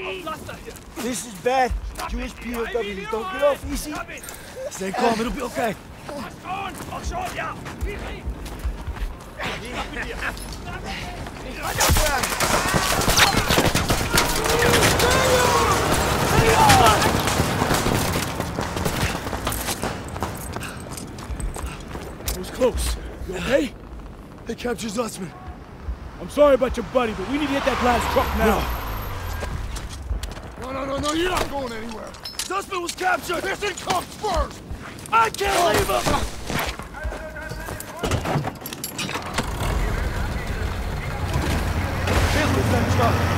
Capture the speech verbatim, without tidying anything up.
This is bad. Jewish P O Ws don't get off easy. Stay calm, it'll be okay. It was close. You okay? They captured Zussman. I'm sorry about your buddy, but we need to get that last truck now. No, no, no, no, you're not going anywhere. Zussman was captured! This thing comes first! I can't leave him! Can't lose that truck.